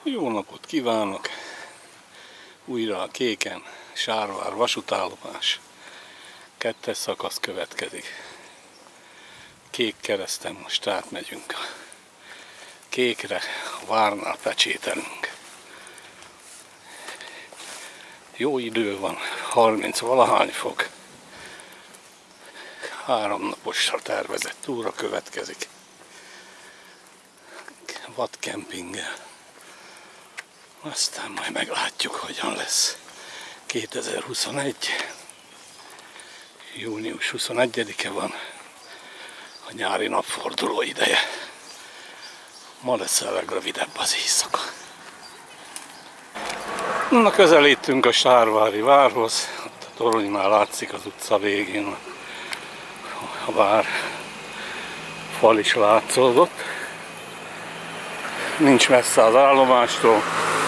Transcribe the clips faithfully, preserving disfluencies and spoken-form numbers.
Jó napot kívánok! Újra a Kéken, Sárvár vasútállomás. Kettes szakasz következik. Kék kereszten most átmegyünk. A kékre, a várnál pecsételünk. Jó idő van, harminc valahány fok. Három naposra tervezett túra következik. Vadkempinggel. Aztán majd meglátjuk, hogyan lesz. kétezer-huszonegy. június huszonegyedike van. A nyári napforduló ideje. Ma lesz a legrövidebb az éjszaka. Na, közelítünk a Sárvári várhoz. Ott a toronynál látszik az utca végén. A vár fal is látszódott. Nincs messze az állomástól.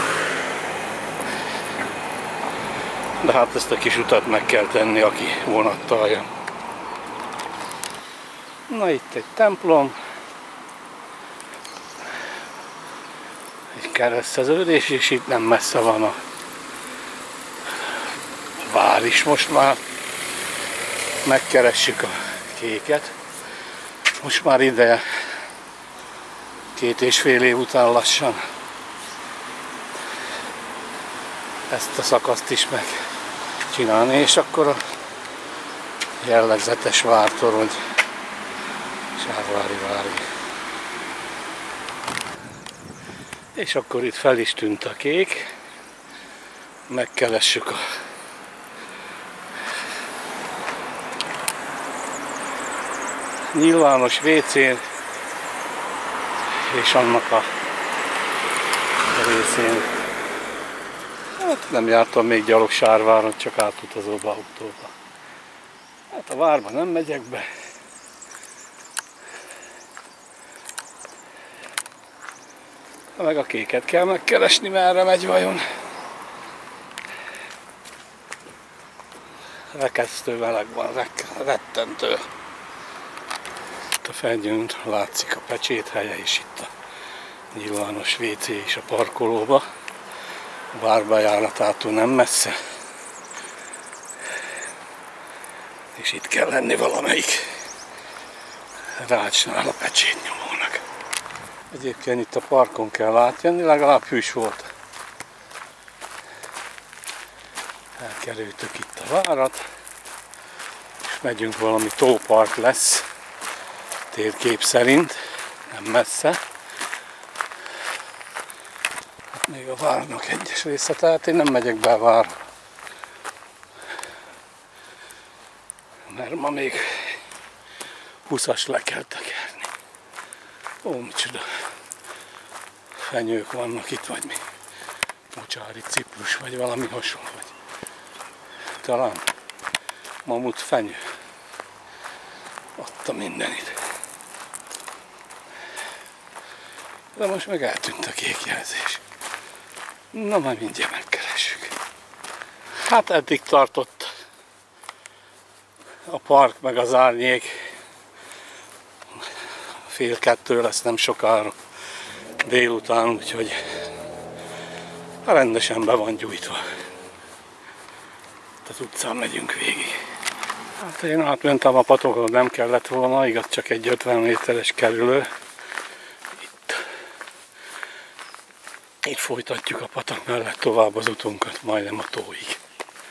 De hát ezt a kis utat meg kell tenni, aki vonattal jön. Na, itt egy templom. Egy kereszteződés, és itt nem messze van a vár is most már. Megkeressük a Kéket. Most már ideje, két és fél év után lassan ezt a szakaszt is megcsinálni, és akkor a jellegzetes vártorony Sárvári várig. És akkor itt fel is tűnt a kék, megkeressük a nyilvános vécén és annak a részén. Hát nem jártam még gyalog Sárváron, csak átutazóba autóba. Hát a várba nem megyek be. Meg a Kéket kell megkeresni, merre megy vajon. Rekesztő meleg van, rettentő. Itt a fennyőn látszik a pecséthelye, és itt a nyilvános vécé is a parkolóba. A várbejáratától nem messze. És itt kell lenni valamelyik rácsnál a pecsétnyomónak. Egyébként itt a parkon kell átjönni, legalább hűs volt. Elkerültük itt a várat, és megyünk, valami tópark lesz, térkép szerint, nem messze. Hát még a várnak egyes része, tehát én nem megyek be a várra. Mert ma még húszas le kell tekerni. Ó, micsoda fenyők vannak itt, vagy mi? Mocsári ciprus, vagy valami hasonló. Vagy talán mamut fenyő. Adta mindenit. De most meg eltűnt a kék jelzés. Na, majd mindjárt megkeressük. Hát eddig tartott a park meg az árnyék. Fél kettő lesz nem sokára délután, úgyhogy rendesen be van gyújtva. Az utcán megyünk végig. Hát én átmentem a patokon, nem kellett volna, igaz, csak egy ötven méteres kerülő. Itt, itt folytatjuk a patak mellett tovább az utunkat, majdnem a tóig.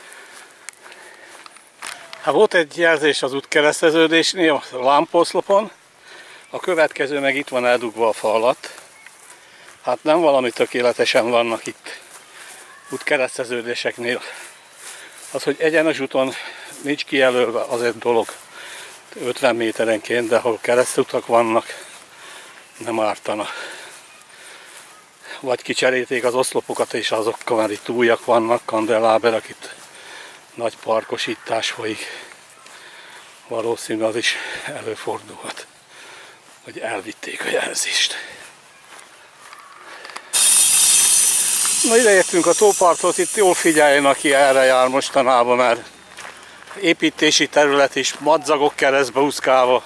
Hát volt egy jelzés az útkereszteződésnél, a lámposzlopon, a következő meg itt van eldugva a fa alatt. Hát nem valami tökéletesen vannak itt útkereszteződéseknél. Az, hogy egyenes úton nincs kijelölve, az egy dolog ötven méterenként, de ahol keresztutak vannak, nem ártana. Vagy kicserélték az oszlopokat, és azokkal már itt újak vannak, kandeláberek, itt nagy parkosítás folyik. Valószínű az is előfordulhat, hogy elvitték a jelzést. Na, ide értünk a tóparthoz, itt jól figyeljen, aki erre jár mostanában, mert építési terület is, madzagok keresztbe úszkálva,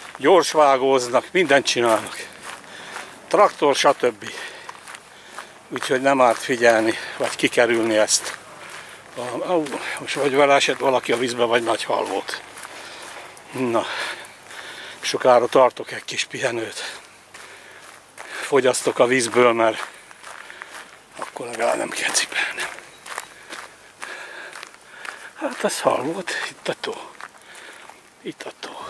gyorsvágóznak, mindent csinálnak. Traktor, stb. úgyhogy nem árt figyelni, vagy kikerülni ezt. Most vagy vele esett valaki a vízbe, vagy nagy hal volt. Na, sokára tartok egy kis pihenőt. Fogyasztok a vízből, mert akkor legalább nem kell cipelni. Hát ez hal volt, itt a tó. Itt a tó.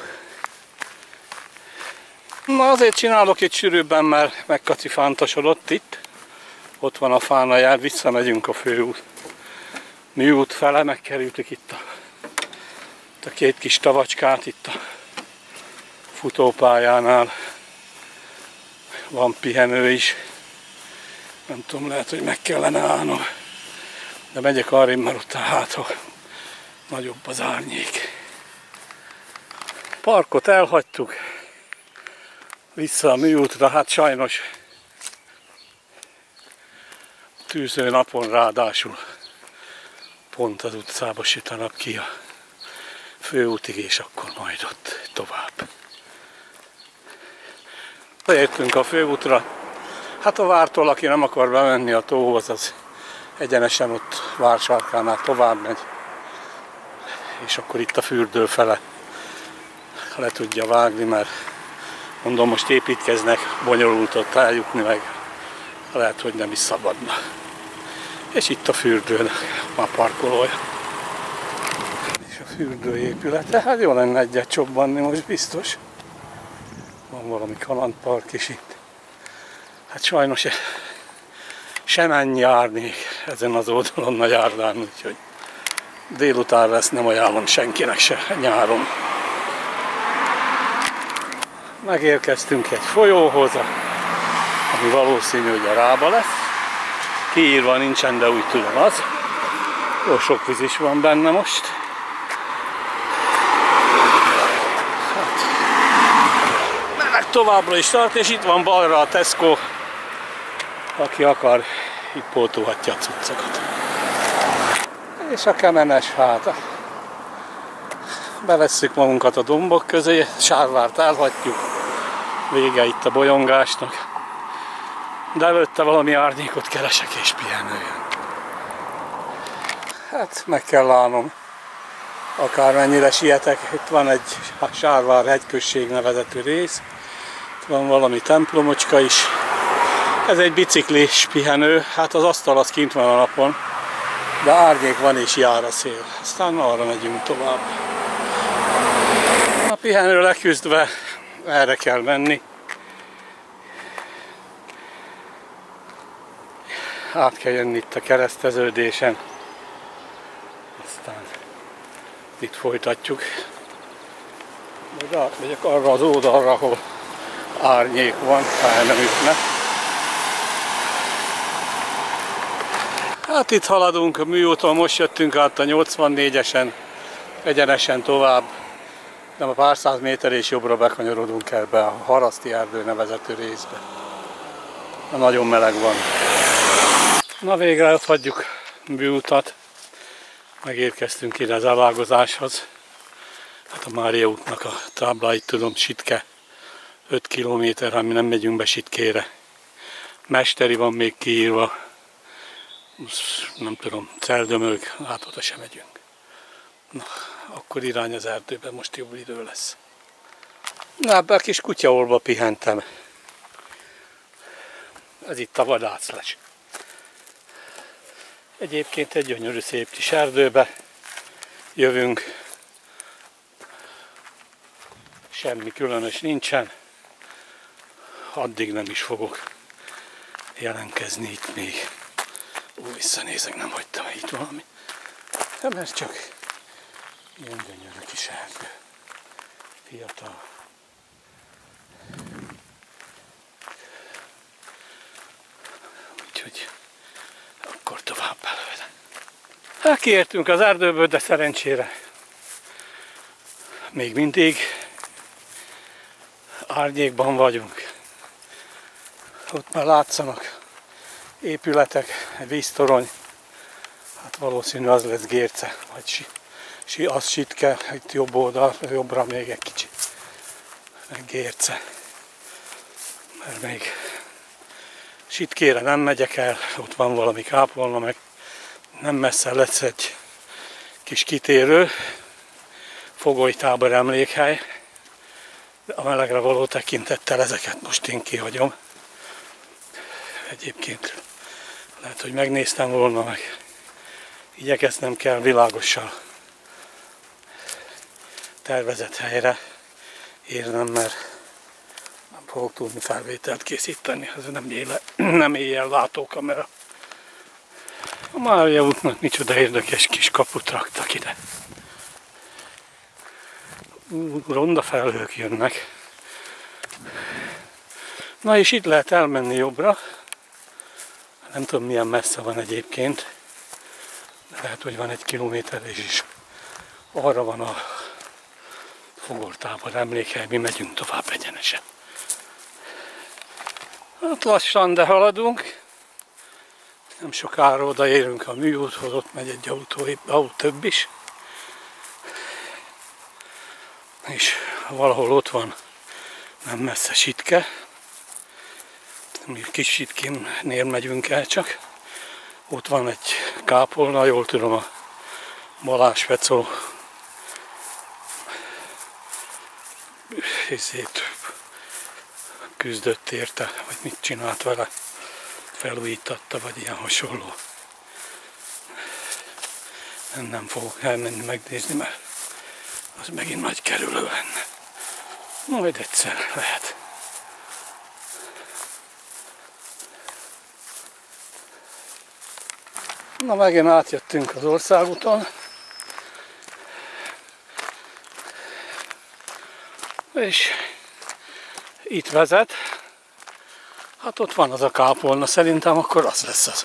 Na azért csinálok itt sűrűbben, mert megkacifántosodott itt. Ott van a fán a jár, visszamegyünk a főút. Műút fele, megkerültük itt a, itt a két kis tavacskát, itt a futópályánál. Van pihenő is. Nem tudom, lehet, hogy meg kellene állnom. De megyek arrébb, mert ott a hátra nagyobb az árnyék. Parkot elhagytuk. Vissza a műútra, hát sajnos tűző napon ráadásul pont az utcába süt a nap ki a főútig, és akkor majd ott tovább. Leértünk a főútra. Hát a vártól, aki nem akar bemenni a tóhoz, az egyenesen ott Vársárkánál tovább megy. És akkor itt a fürdő fele le tudja vágni, mert mondom, most építkeznek, bonyolult ott eljutni, meg lehet, hogy nem is szabadna. És itt a fürdőn a parkolója. És a fürdő épülete, hát jó lenne egyet csobbanni most biztos. Van valami kalandpark is itt. Hát sajnos sem ennyi árnyék ezen az oldalon nagy árdán, úgyhogy délután lesz, nem ajánlom senkinek se nyáron. Megérkeztünk egy folyóhoz, ami valószínű, hogy a Rába lesz. Kiírva nincsen, de úgy tudom az. Jó sok víz is van benne most. Hát, menet továbbra is tart, és itt van balra a Tesco. Aki akar, itt pótolhatja a cuccokat. És a Kemenes háta. Bevesszük magunkat a dombok közé, Sárvárt elhagyjuk. Vége itt a bolyongásnak. De előtte valami árnyékot keresek és pihenőjön. Hát meg kell állnom. Akármennyire sietek, itt van egy Sárvár hegyközség nevezetű rész. Itt van valami templomocska is. Ez egy biciklis pihenő, hát az asztal az kint van a napon. De árnyék van és jár a szél. Aztán arra megyünk tovább. A pihenő leküzdve erre kell menni. Át kell jönni itt a kereszteződésen. Aztán itt folytatjuk. Majd átmegyek arra az oldalra, ahol árnyék van, ha el nem ütne. Hát itt haladunk a műúton, most jöttünk át a nyolcvannégyesen, egyenesen tovább. De a pár száz méter és jobbra bekanyarodunk ebbe a Haraszti erdő nevezetű részbe. Nagyon meleg van. Na végre ott hagyjuk a műutat. Megérkeztünk ide az elágazáshoz. Hát a Mária útnak a tábláit tudom, Sitke. öt kilométer, ami nem megyünk be Sitkére. Mesteri van még kiírva. Nem tudom, Celdömölk, hát oda sem megyünk. Na, akkor irány az erdőbe, most jobb idő lesz. Na, ebbe a kis kutyaolba pihentem. Ez itt a vadászles. Egyébként egy gyönyörű szép kis erdőbe jövünk. Semmi különös nincsen. Addig nem is fogok jelentkezni itt még. Ó, visszanézek, nem hagytam itt valami. Nem, ez csak ilyen gyönyörű kis erdő. Fiatal. Úgyhogy akkor tovább belőle. Hát kiértünk az erdőből, de szerencsére még mindig árnyékban vagyunk. Ott már látszanak épületek, egy víztorony. Hát valószínű az lesz Gérce, vagy si, si, az Sitke, itt jobb oldal, jobbra még egy kicsit. Meg Gérce. Mert még Sitkére nem megyek el, ott van valami kápolna, meg nem messze lesz egy kis kitérő, fogolytábor emlékhely. A melegre való tekintettel ezeket most én kihagyom. Egyébként lehet, hogy megnéztem volna, meg igyekeznem kell világossal tervezett helyre érnem, mert nem fogok tudni felvételt készíteni. Ez nem, éle, nem éjjel látókamera. A Mária útnak micsoda érdekes kis kaput raktak ide. Ronda felhők jönnek. Na és itt lehet elmenni jobbra. Nem tudom milyen messze van egyébként. De lehet, hogy van egy kilométer is. Arra van a fogortábor emlékhely, mi megyünk tovább egyenesen. Hát lassan, de haladunk. Nem sokára odaérünk a műúthoz, ott megy egy autó, autó több is. És valahol ott van, nem messze Sitke. Kis Sitkénél megyünk el csak. Ott van egy kápolna, jól tudom, a Balázs Fecó ezért küzdött érte, vagy mit csinált vele, felújítatta, vagy ilyen hasonló. Nem, nem fogok elmenni megnézni, mert az megint nagy kerülő lenne. Majd egyszer lehet. Na, megint átjöttünk az országúton. És itt vezet. Hát ott van az a kápolna, szerintem akkor az lesz az.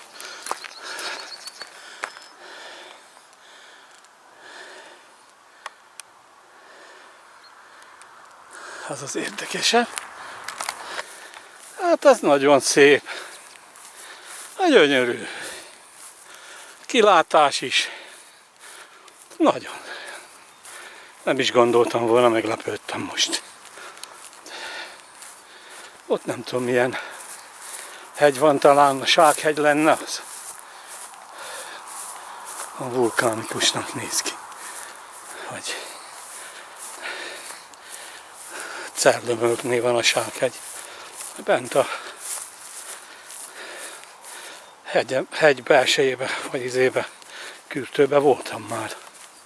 Az az érdekesebb. Hát ez nagyon szép. Gyönyörű. Kilátás is. Nagyon. Nem is gondoltam volna, meglepődtem most. Ott nem tudom milyen hegy van, talán a Sákhegy lenne az. A vulkánikusnak néz ki. Vagy Cerdömölknél van a Sákhegy. Bent a hegy, hegy belsejébe, vagy izébe, kürtőbe voltam már.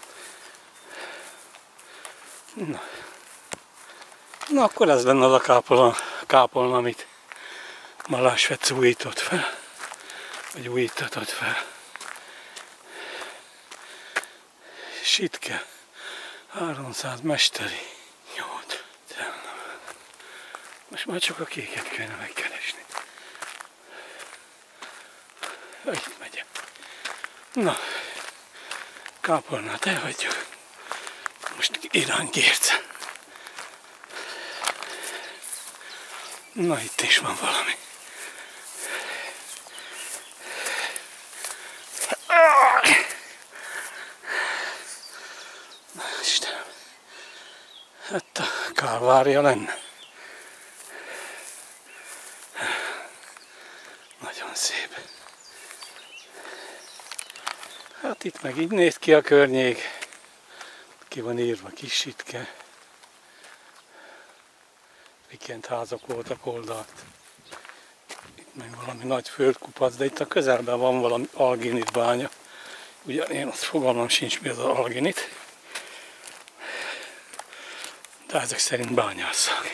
Na. Na, akkor ez lenne az a kápolna, kápolna amit Balázs Fecó újított fel, vagy újítatott fel. Sitke, háromszáz mesteri, nyolc. Most már csak a kéket kellene megkeresni. Itt megyek. Na, kápolnát elhagyjuk. Most irány Gérce. Na, itt is van valami. Na, Istenem. Hát a Kálvária lenne. Nagyon szép. Hát itt meg így néz ki a környék. Ki van írva Kis Sitke. Vikentházak voltak oldalt. Itt meg valami nagy földkupac, de itt a közelben van valami alginit bánya. Ugyan én ott fogalmam sincs mi az alginit. De ezek szerint bányásszák.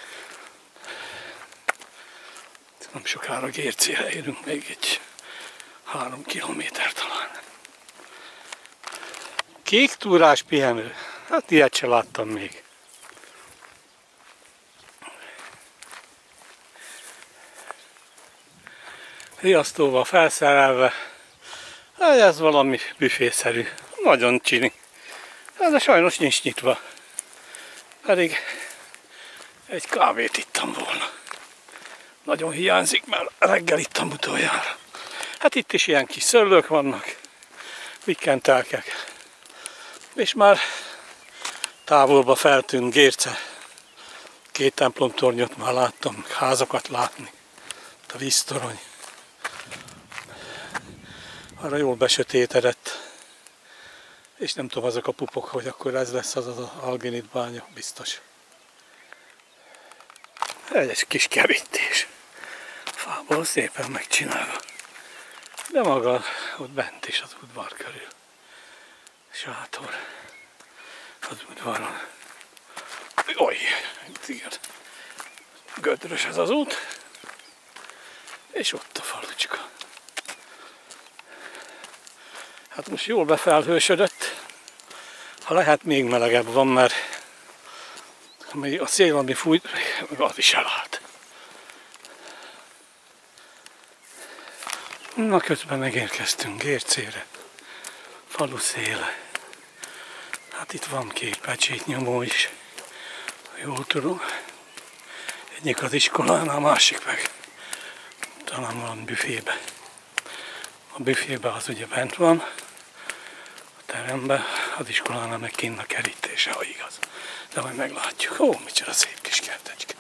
Nem sokára Gércére érünk, még egy három kilométer talán. Kék túrás pihenő. Hát ilyet se láttam még. Riasztóval felszerelve. Hát ez valami büfészerű. Nagyon csini. De sajnos nincs nyitva. Pedig egy kávét ittam volna. Nagyon hiányzik, mert reggel ittam utoljára. Hát itt is ilyen kis szőlők vannak. Vikentelkek. És már távolba feltűnt Gérce. Két templomtornyot már láttam, házakat látni. a víztorony. Arra jól besötétedett. És nem tudom, azok a pupok, hogy akkor ez lesz az az alginit bánya, biztos. Egy kis kerítés. Fából szépen megcsinálva. De maga ott bent is az udvar körül. Sátor. Az udvaron. Jaj, igen. Gödrös ez az út. És ott a falucska. Hát most jól befelhősödött. Ha lehet, még melegebb van, mert a szél, ami fújt, az is elállt. Na, közben megérkeztünk Gércére. Falu széle. Hát itt van két pecsétnyomó is. Jól tudom. Egyik az iskolánál, a másik meg talán van büfébe. A büfébe az ugye bent van. A teremben, az iskolánál meg kint a kerítése, ha igaz. De majd meglátjuk. Ó, micsoda szép kis kertecske.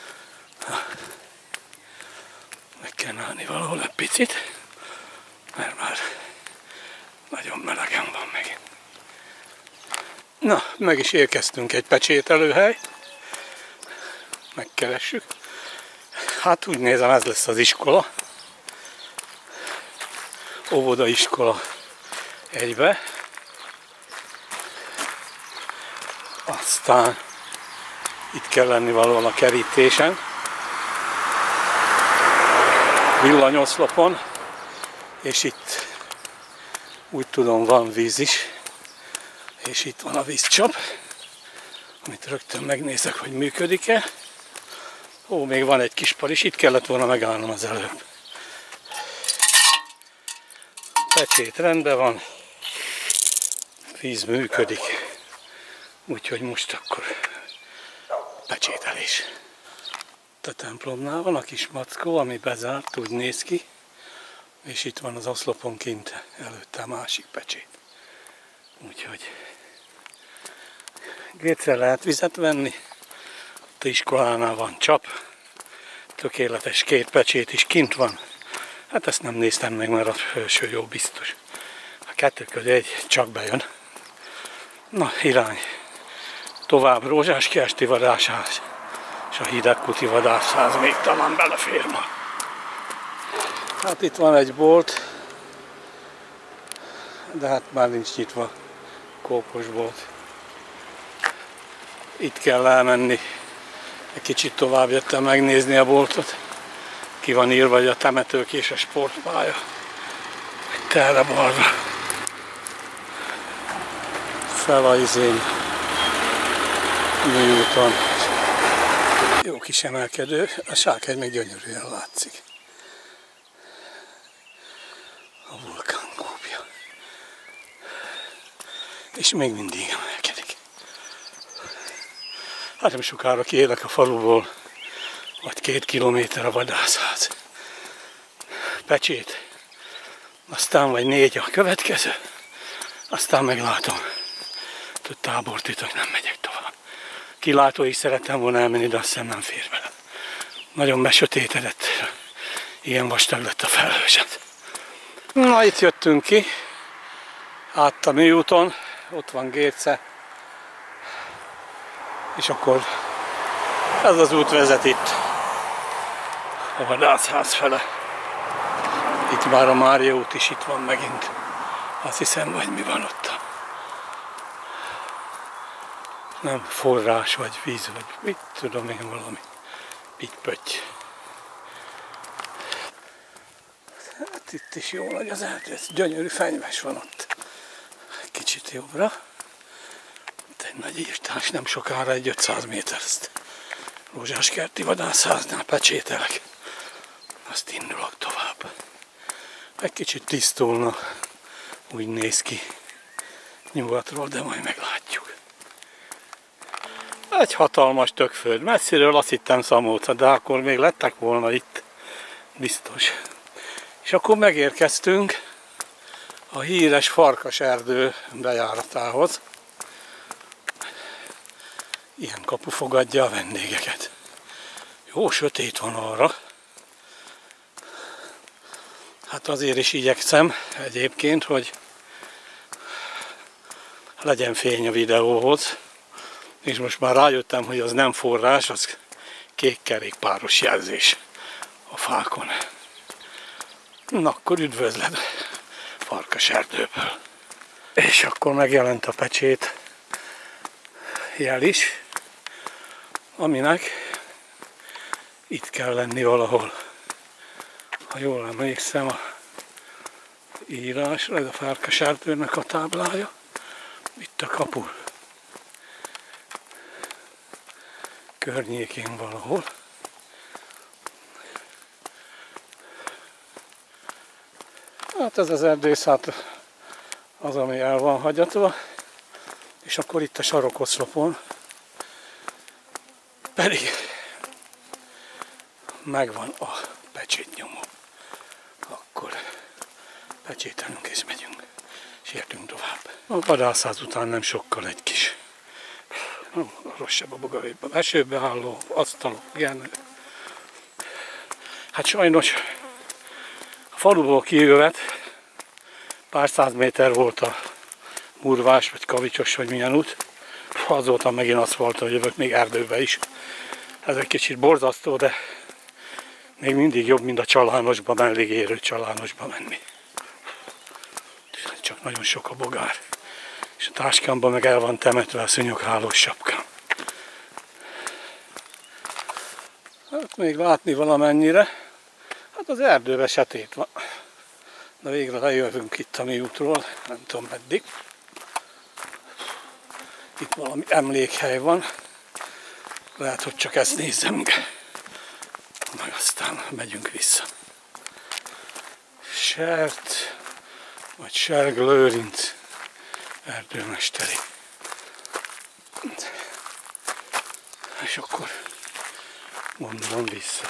Meg kell állni valahol egy picit, mert már nagyon melegen van megint. Na, meg is érkeztünk egy pecsételőhely. Megkeressük. Hát úgy nézem, ez lesz az iskola. Óvoda iskola egybe. Aztán itt kell lenni valahol a kerítésen. Villanyoszlopon. És itt úgy tudom, van víz is. És itt van a vízcsap, amit rögtön megnézek, hogy működik-e. Ó, még van egy kis par is, itt kellett volna megállnom az előbb. Pecsét rendben van, víz működik, úgyhogy most akkor pecsételés. A templomnál van a kis mackó, ami bezárt, úgy néz ki, és itt van az oszlopon kint előtte a másik pecsét. Úgyhogy Gércre lehet vizet venni, ott a iskolánál van csap, tökéletes két pecsét is kint van. Hát ezt nem néztem meg, mert a felső jó biztos. A kettő közé egy csak bejön. Na, irány. Tovább Rózsás Kerti vadásház, és a Hidegkuti vadászház még talán belefér ma. Hát itt van egy bolt, de hát már nincs nyitva, kókos bolt. Itt kell elmenni. Egy kicsit tovább jöttem megnézni a boltot. Ki van írva, hogy a temetők és a sportpálya. Itt erre balra. Fel a izén. Műúton. Jó kis emelkedő. A Sárkhegy meg gyönyörűen látszik. A vulkánkópja. És még mindig emelkedik. Hát nem sokára kiélek a faluból, vagy két kilométer a vadászház. Pecsét, aztán vagy négy a következő, aztán meglátom. Több tábortütök, nem megyek tovább. Kilátóig szerettem volna elmenni, de azt hiszem nem fér bele. Nagyon besötétedett, ilyen vastag lett a felhőzet. Na, itt jöttünk ki, át a műúton, ott van Gérce. És akkor ez az út vezet itt a vadászház fele. Itt már a Mária út is itt van megint. Azt hiszem, vagy mi van ott. Nem forrás, vagy víz, vagy mit tudom én, valami pitty-pötty. Hát itt is jó nagy az erdő, ez gyönyörű fenyves van ott. Kicsit jobbra. Egy nagy írtás, nem sokára egy ötszáz méter ezt. Rózsás Kerti vadászháznál pecsételek. Azt indulok tovább. Egy kicsit tisztulna, úgy néz ki nyugatról, de majd meglátjuk. Egy hatalmas tökföld. Messziről azt hittem Szamóca, de akkor még lettek volna itt. Biztos. És akkor megérkeztünk a híres Farkaserdő bejáratához. Ilyen kapu fogadja a vendégeket. Jó sötét van arra. Hát azért is igyekszem egyébként, hogy legyen fény a videóhoz, és most már rájöttem, hogy az nem forrás, az kék kerékpáros jelzés a fákon. Na, akkor üdvözled Farkaserdőből. És akkor megjelent a pecsét jel is, aminek itt kell lenni valahol. Ha jól emlékszem a írásra, ez a Farkaserdőnek a táblája, itt a kapu környékén valahol. Hát ez az erdészát az, ami el van hagyatva, és akkor itt a sarokoszlopon pedig megvan a pecsétnyomó. Akkor pecsételünk és megyünk, sietünk tovább. A vadászház után nem sokkal egy kis rosszabb a bogavéba, esőbe álló asztalok, ilyen. Hát sajnos a faluból kijövet pár száz méter volt a Murvás, vagy Kavicsos, vagy milyen út. Azóta megint aszfalton jövök, még erdőbe is. Ez egy kicsit borzasztó, de még mindig jobb, mint a csalánosba, mellig érő csalánosba menni. Csak nagyon sok a bogár. És a táskámban meg el van temetve a szúnyoghálós sapkám. Hát még látni valamennyire. Hát az erdőbe sötét van. De végre lejövünk itt a mi útról, nem tudom meddig. Itt valami emlékhely van. Lehet, hogy csak ezt nézzem, meg aztán megyünk vissza. Sert, vagy Serg Lőrinc erdőmesteri. És akkor gondolom vissza.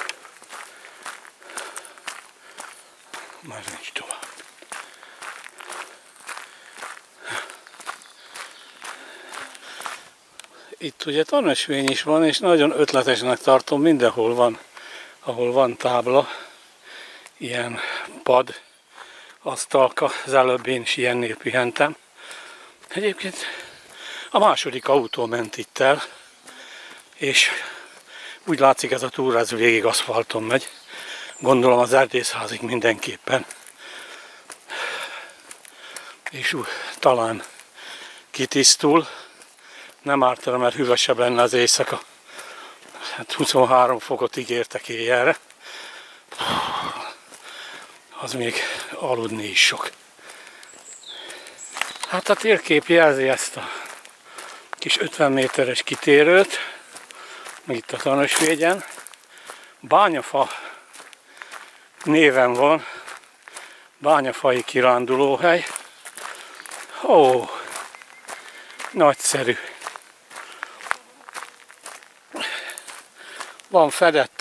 Már nincs tovább. Itt ugye tanösvény is van, és nagyon ötletesnek tartom, mindenhol van, ahol van tábla, ilyen pad, asztalka, az előbb én is ilyennél pihentem. Egyébként a második autó ment itt el, és úgy látszik, ez a túra ez végig aszfalton megy. Gondolom az erdészházig mindenképpen. És úgy, talán kitisztul. Nem ártana, mert hűvösebb lenne az éjszaka. Hát huszonhárom fokot ígértek éjjelre. Az még aludni is sok. Hát a térkép jelzi ezt a kis ötven méteres kitérőt, meg itt a Tanösvégyen. Bányafa néven van, bányafai kirándulóhely. Ó, nagyszerű. Van fedett,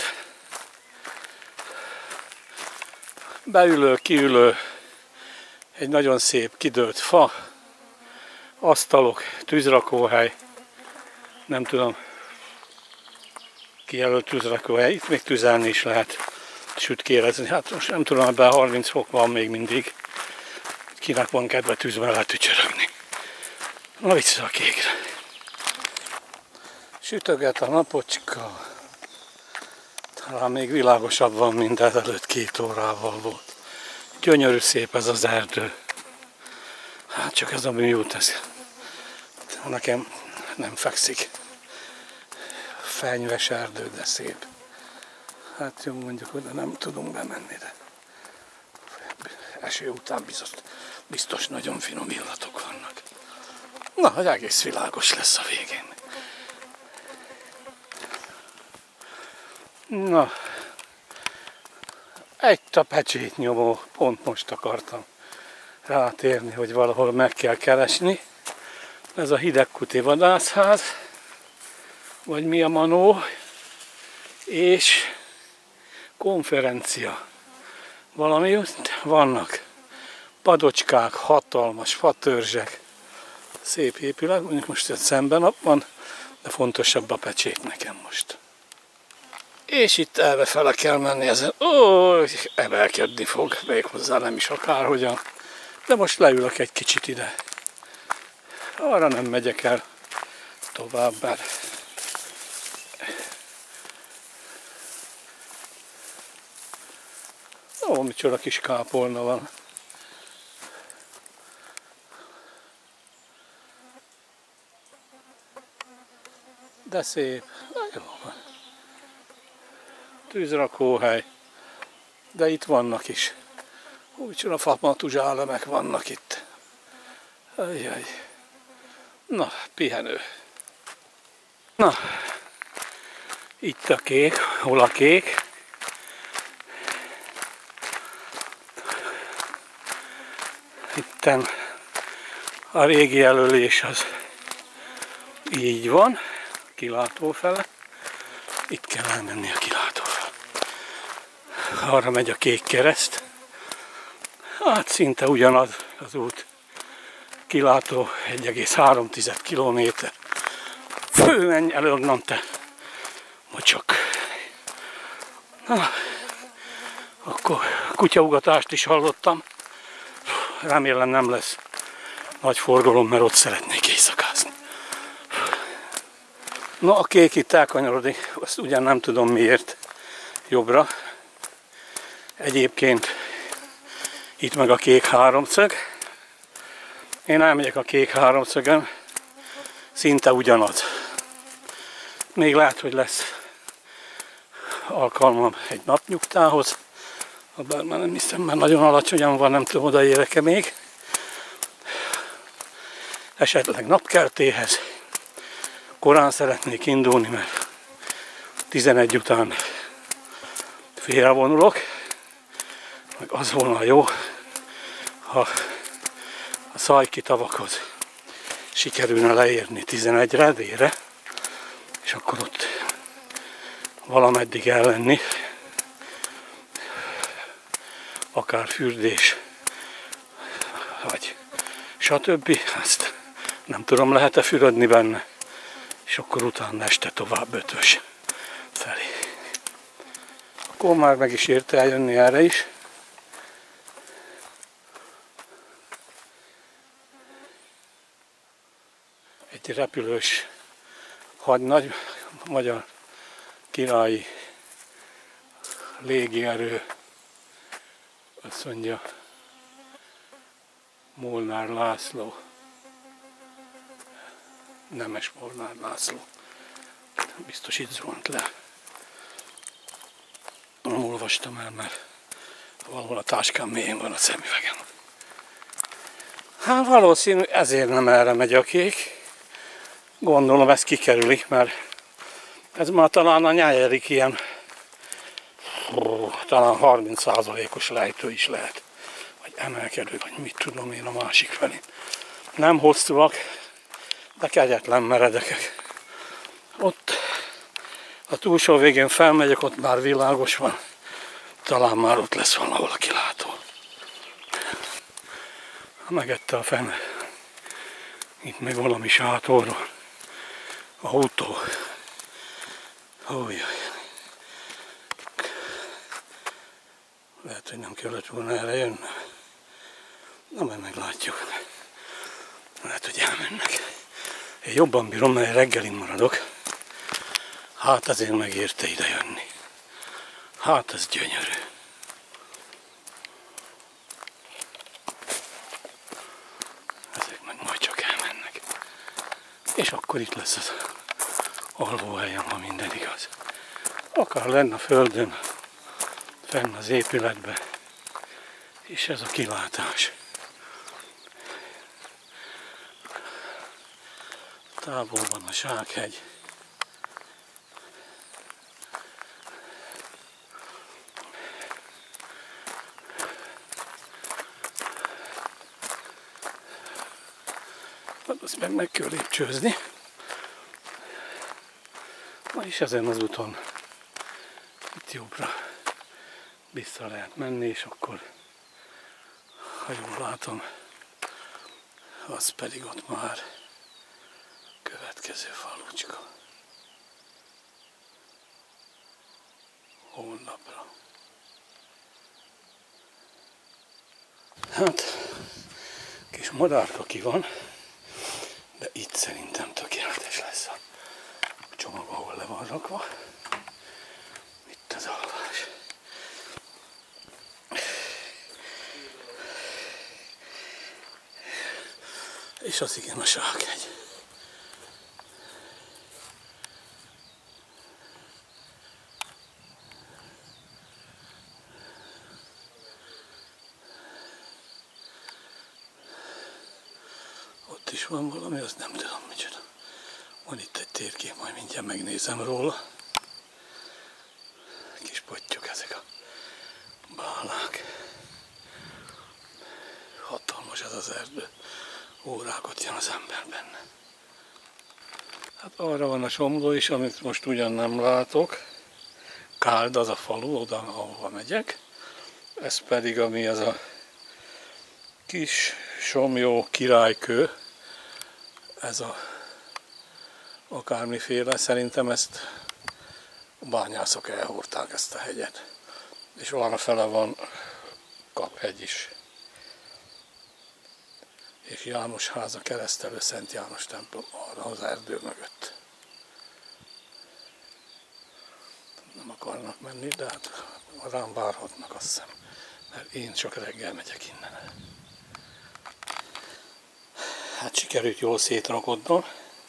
beülő, kiülő, egy nagyon szép kidőlt fa, asztalok, tűzrakóhely, nem tudom, kijelölt tűzrakóhely, itt még tüzelni is lehet, sütkérezni. Hát most nem tudom, ebben harminc fok van még mindig, kinek van kedve tűz mellett tücsörögni. Na vissza a kékre. Sütöget a napocska. Talán még világosabb van, mint ezelőtt két órával volt. Gyönyörű szép ez az erdő. Hát csak ez a műút, ez nekem nem fekszik. Fenyves erdő, de szép. Hát jó, mondjuk, hogy nem tudunk bemenni, de eső után biztos, biztos nagyon finom illatok vannak. Na, hogy egész világos lesz a végén. Na, egy tapecsét nyomó, pont most akartam rátérni, hogy valahol meg kell keresni. Ez a Hidegkuti vadászház, vagy mi a manó, és konferencia. Valami vannak padocskák, hatalmas fatörzsek, szép épület, mondjuk most egy szemben van, de fontosabb a pecsét nekem most. És itt errefele kell menni ezen. Ó, emelkedni fog, méghozzá nem is akárhogyan. De most leülök egy kicsit ide. Arra nem megyek el tovább, mert ó, micsoda kis kápolna van. De szép. Na, jó van. Tűzrakóhely. De itt vannak is. Ó, micsoda famatuzsálemek vannak itt. Ajjaj. Na, pihenő. Na, itt a kék. Hol a kék? Itten a régi jelölés az így van, kilátó fele. Itt kell elmenni a kilátó fele. Arra megy a kék kereszt. Hát szinte ugyanaz az út. Kilátó egy egész három kilométer. Fölmenj el onnan, te mocsok. Na, akkor kutyaugatást is hallottam. Remélem nem lesz nagy forgalom, mert ott szeretnék éjszakázni. Na, a kék itt elkanyarodik, azt ugyan nem tudom miért jobbra. Egyébként itt meg a kék háromszög. Én elmegyek a kék háromszögön, szinte ugyanaz. Még lehet, hogy lesz alkalmam egy napnyugtához. Bár már nem hiszem, mert nagyon alacsonyan van, nem tudom, odaérek-e még. Esetleg napkeltéhez. Korán szeretnék indulni, mert tizenegy után félrevonulok. Meg az volna jó, ha a Szajki tavakhoz sikerülne leérni tizenegyre, délre, és akkor ott valameddig ellenni. Akár fürdés, vagy stb. Ezt nem tudom, lehet-e fürödni benne, és akkor utána este tovább Ötvös felé. Akkor már meg is érte eljönni erre is. Egy repülős hadnagy, magyar királyi légierő, azt mondja, Molnár László, Nemes Molnár László, biztos itt zuhant le. Nem olvastam el, mert valahol a táskám mélyén van a szemüvegem. Hát valószínű ezért nem erre megy a kék. Gondolom ezt kikerüli, mert ez már talán a nyeredik ilyen, ó, talán harminc százalékos lejtő is lehet. Vagy emelkedő, vagy mit tudom én a másik felé. Nem hosszúak, de kegyetlen meredekek. Ott a túlsó végén felmegyek, ott már világos van. Talán már ott lesz valahol a kilátó. Megette a fene. Itt még valami sátorról. Autó. Ójjaj. Lehet, hogy nem kellett volna erre jönni. Na, majd meglátjuk. Lehet, hogy elmennek. Én jobban bírom, mert reggelin maradok. Hát ezért megérte ide jönni. Hát ez gyönyörű. Ezek meg majd csak elmennek. És akkor itt lesz az alvóhelyem, ha minden igaz. Akár lenne a földön, fenn az épületben. És ez a kilátás. Távolban a Zsákhegy. Hát azt meg meg kell lépcsőzni. Na és ezen az úton itt jobbra vissza lehet menni, és akkor, ha jól látom, az pedig ott már következő falucska. holnapra. Hát, kis madárka ki van, de itt szerintem tökéletes lesz a csomag, ahol le van rakva. Itt az alvás. És az igen a Sálkhegy. Ott is van valami, azt nem tudom micsoda. Van itt egy térkép, majd mindjárt megnézem róla. Kis pottyok ezek a bálák. Hatalmas ez az erdő. Órákat jön az ember benne. Hát arra van a Somló is, amit most ugyan nem látok. Káld az a falu, oda, ahova megyek. Ez pedig, ami az a kis Somlyó királykő. Ez a akármiféle, szerintem ezt a bányászok elhordták, ezt a hegyet. És arra fele van Kaphegy is. És János háza, keresztelő Szent János templom arra az erdő mögött. Nem akarnak menni, de hát rám várhatnak, azt hiszem, mert én csak reggel megyek innen. Hát sikerült jól szétrakodnom.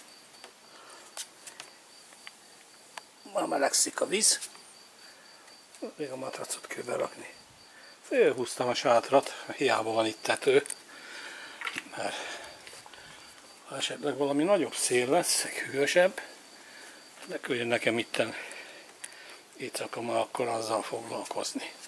Már melegszik a víz. Még a matracot kell berakni. Fölhúztam a sátrat, hiába van itt tető. Mert ha esetleg valami nagyobb szél lesz, hűvösebb, de küldjön nekem itten éjszaka, akkor azzal foglalkozni.